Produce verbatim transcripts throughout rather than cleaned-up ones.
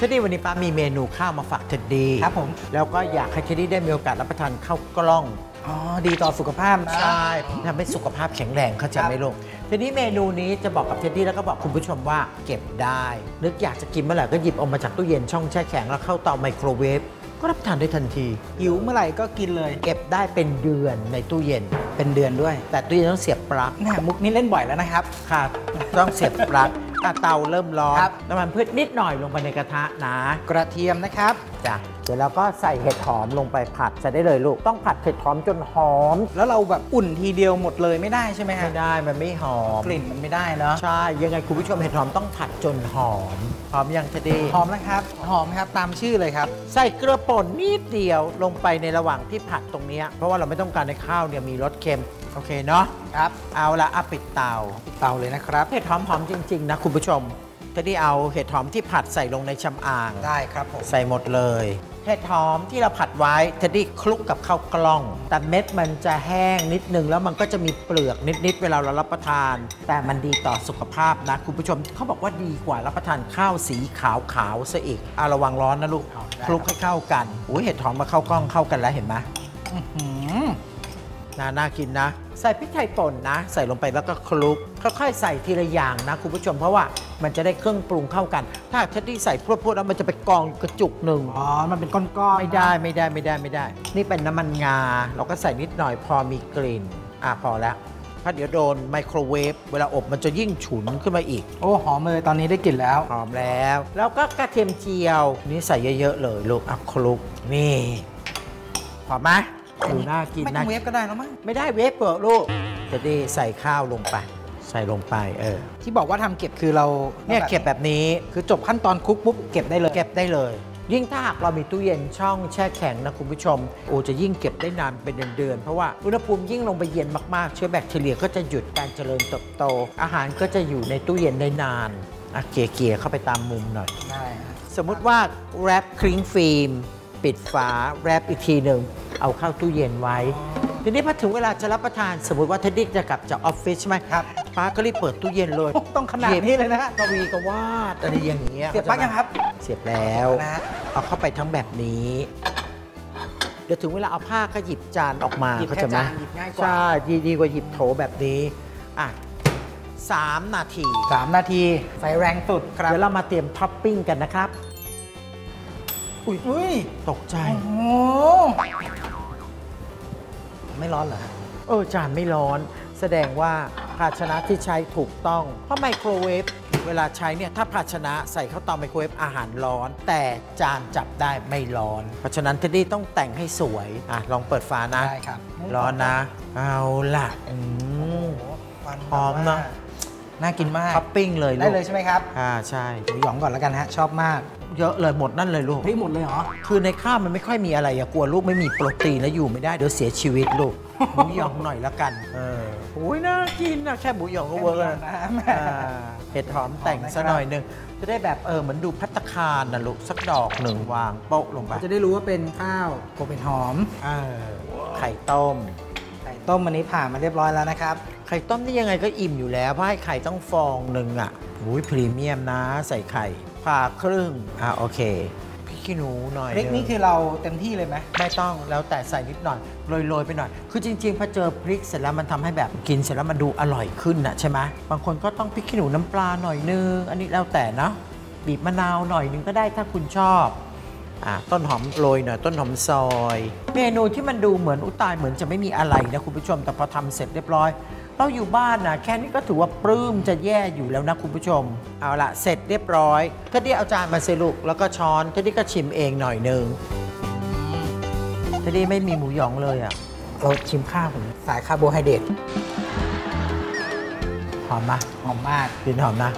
ดดี้วันนี้ป้ามีเมนูข้าวมาฝากเท็ดดี้ครับผมแล้วก็อยากให้เท็ดดี้ได้มีโอกาสรับประทานข้าวกล้องอ๋อดีต่อสุขภาพนะใช่ทำให้สุขภาพแข็งแรงเข้าใจไหมลูกทีนี้เมนูนี้จะบอกกับเท็ดดี้แล้วก็บอกคุณผู้ชมว่าเก็บได้นึกอยากจะกินเมื่อไหร่ก็หยิบออกมาจากตู้เย็นช่องแช่แข็งแล้วเข้าเตาไมโครเวฟก็รับประทานได้ทันทีหิวเมื่อไหร่ก็กินเลยเก็บได้เป็นเดือนในตู้เย็นเป็นเดือนด้วยแต่ตู้เย็นต้องเสียบปลั๊กเนี่ยมุกนี้เล่นบ่อยแล้วนะครับค่ะต้องเสียบปลั๊กเตาเริ่มร้อนน้ำมันพืชนิดหน่อยลงไปในกระทะนะกระเทียมนะครับจ้ะเดี๋ยวเราก็ใส่เห็ดหอมลงไปผัดใส่ได้เลยลูกต้องผัดเห็ดหอมจนหอมแล้วเราแบบอุ่นทีเดียวหมดเลยไม่ได้ใช่ไหมฮะไม่ได้มันไม่หอมกลิ่นมันไม่ได้เนาะใช่ยังไงคุณผู้ชมเห็ดหอมต้องผัดจนหอมหอมยังจะดีหอมแล้วครับหอมครับตามชื่อเลยครับใส่เกลือป่นนิดเดียวลงไปในระหว่างที่ผัดตรงนี้เพราะว่าเราไม่ต้องการในข้าวเนี่ยมีรสเค็มโอเคเนาะครับเอาละอ่ะปิดเตาปิดเตาเลยนะครับเห็ดหอมหอมจริงๆนะคุณผู้ชมจะได้เอาเห็ดหอมที่ผัดใส่ลงในชำอ่างได้ครับผมใส่หมดเลยเห็ดหอมที่เราผัดไว้จะได้คลุกกับข้าวกล้องแต่เม็ดมันจะแห้งนิดนึงแล้วมันก็จะมีเปลือกนิดๆเวลาเรารับประทานแต่มันดีต่อสุขภาพนะคุณผู้ชมเขาบอกว่าดีกว่ารับประทานข้าวสีขาวขาวซะอีกอ่ะระวังร้อนนะลูกคลุกให้เข้ากันอุ้ยเห็ดหอมมาเข้ากล้องเข้ากันแล้วเห็นไหมน่าน่ากินนะใส่พริกไทยป่นนะใส่ลงไปแล้วก็คลุกค่อยๆใส่ทีละอย่างนะคุณผู้ชมเพราะว่ามันจะได้เครื่องปรุงเข้ากันถ้าเท็ดดี้ใส่พรวดๆแล้วมันจะไปกองกระจุกหนึ่งอ๋อมันเป็นก้อนๆไม่ได้ไม่ได้ไม่ได้ไม่ได้นี่เป็นน้ำมันงาเราก็ใส่นิดหน่อยพอมีกลิ่นอ่ะพอแล้วถ้าเดี๋ยวโดนไมโครเวฟเวลาอบมันจะยิ่งฉุนขึ้นมาอีกโอ้หอมเลยตอนนี้ได้กลิ่นแล้วหอมแล้วแล้วก็กระเทียมเจียวนี่ใส่เยอะๆเลยลูกอ่ะคลุกนี่พอไหมดูน่ากินไม่ต้องเวฟก็ได้แล้วมั้งไม่ได้เวฟเปล่าลูกจะได้ใส่ข้าวลงไปใส่ลงไปเออที่บอกว่าทำเก็บคือเราเนี่ยเก็บแบบนี้คือจบขั้นตอนคลุกปุ๊บเก็บได้เลยเก็บได้เลยยิ่งถ้าหากเรามีตู้เย็นช่องแช่แข็งนะคุณผู้ชมโอ้จะยิ่งเก็บได้นานเป็นเดือนๆเพราะว่าอุณหภูมิยิ่งลงไปเย็นมากๆเชื้อแบคทีเรียก็จะหยุดการเจริญเติบโตอาหารก็จะอยู่ในตู้เย็นได้นานอ่ะเกี่ยๆเข้าไปตามมุมหน่อยได้สมมุติว่าแรปคลิ้งฟิล์มปิดฝาแรปอีกทีหนึ่งเอาเข้าตู้เย็นไว้ทีนี้พอถึงเวลาจะรับประทานสมมติว่าเท็ดดี้จะกลับจากออฟฟิศใช่ไหมครับป้าก็รีบเปิดตู้เย็นเลยต้องขนาดนี้เลยนะกวีกวาดอะไรอย่างเงี้ยเสียบปลั๊กยังครับเสียบแล้วเอาเข้าไปทั้งแบบนี้เดี๋ยวถึงเวลาเอาผ้าก็หยิบจานออกมาหยิบแค่จานหยิบง่ายกว่าใช่ดีกว่าหยิบโถแบบนี้อ่ะสามนาทีสามนาทีไฟแรงสุดครับเดี๋ยวเรามาเตรียมท็อปปิ้งกันนะครับอุ้ยตกใจโอ้ไม่ร้อนเหรอเออจานไม่ร้อนแสดงว่าภาชนะที่ใช้ถูกต้องเพราะไมโครเวฟเวลาใช้เนี่ยถ้าภาชนะใส่เข้าเตาไมโครเวฟอาหารร้อนแต่จานจับได้ไม่ร้อนเพราะฉะนั้นเท็ดดี้ต้องแต่งให้สวยอ่ะลองเปิดฝานะได้ครับร้อนนะเอาล่ะอืมหอมนะน่ากินมากท็อปปิ้งเลยได้เลยใช่ไหมครับอ่าใช่หมูหยองก่อนแล้วกันฮะชอบมากเยอะเลยหมดนั่นเลยลูกพี่หมดเลยเหรอคือในข้าวมันไม่ค่อยมีอะไรอะกลัวลูกไม่มีโปรตีนแล้วอยู่ไม่ได้เดี๋ยวเสียชีวิตลูกหมูหยองหน่อยละกันเออโอ้ยน่ากินนะแค่หมูหยองก็เวิร์กแล้วเห็ดหอมแต่งซะหน่อยนึงจะได้แบบเออเหมือนดูภัตตาคารนะลูกสักดอกหนึ่งวางโป๊ะลงไปจะได้รู้ว่าเป็นข้าวโคเป็นหอมเออไข่ต้มไข่ต้มวันนี้ผ่ามาเรียบร้อยแล้วนะครับไข่ต้มนี่ยังไงก็อิ่มอยู่แล้วเพราะให้ไข่ต้องฟองหนึ่งอ่ะโอ้ยพรีเมียมนะใส่ไข่ผ่าครึ่งอ่ะโอเคพริกขี้หนูหน่อยพริกนี่คือเราเต็มที่เลยไหมไม่ต้องแล้วแต่ใส่นิดหน่อยโรยๆไปหน่อยคือจริงๆพอเจอพริกเสร็จแล้วมันทำให้แบบกินเสร็จแล้วมันดูอร่อยขึ้นนะใช่ไหมบางคนก็ต้องพริกขี้หนูน้ำปลาหน่อยนึงอันนี้แล้วแต่นะบีบมะนาวหน่อยนึงก็ได้ถ้าคุณชอบอ่ะต้นหอมโรยหน่อยต้นหอมซอยเมนูที่มันดูเหมือนอุตายเหมือนจะไม่มีอะไรนะคุณผู้ชมแต่พอทำเสร็จเรียบร้อยเราอยู่บ้านนะแค่นี้ก็ถือว่าปลื้มจะแย่อยู่แล้วนะคุณผู้ชมเอาละเสร็จเรียบร้อยเท็ดดี้เอาจานมาเสลูกแล้วก็ช้อนเท็ดดี้ก็ชิมเองหน่อยนึงเท็ดดี้ไม่มีหมูหยองเลยอ่ะเราชิมข้าวผมสายคาร์โบไฮเดรตหอมไหมหอมมากกลิ่นหอมนะ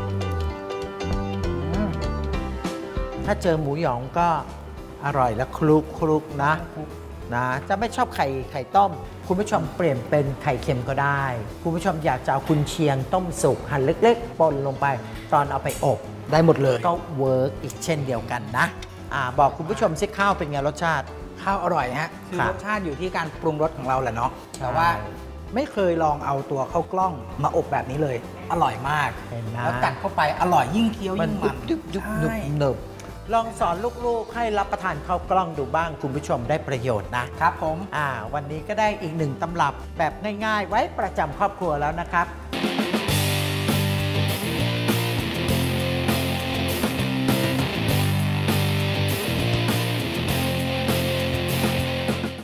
ถ้าเจอหมูหยองก็อร่อยและคลุกคลุกนะนะจะไม่ชอบไข่ไข่ต้มคุณผู้ชมเปลี่ยนเป็นไข่เค็มก็ได้คุณผู้ชมอยากจะเอากุนเชียงต้มสุกหั่นเล็กๆปนลงไปตอนเอาไปอบได้หมดเลยก็เวิร์กอีกเช่นเดียวกันนะอ่าบอกคุณผู้ชมซิข้าวเป็นไงรสชาติข้าวอร่อยฮะคือรสชาติอยู่ที่การปรุงรสของเราแหละเนาะแต่ว่าไม่เคยลองเอาตัวข้าวกล้องมาอบแบบนี้เลยอร่อยมากแล้วกัดเข้าไปอร่อยยิ่งเคี้ยวยิ่งมันยุบยุบหนึบหนึบลองสอนลูกๆให้รับประทานข้าวกล้องดูบ้างคุณผู้ชมได้ประโยชน์นะครับผมอ่าวันนี้ก็ได้อีกหนึ่งตำรับแบบง่ายๆ ไว้ประจำครอบครัวแล้วนะครับ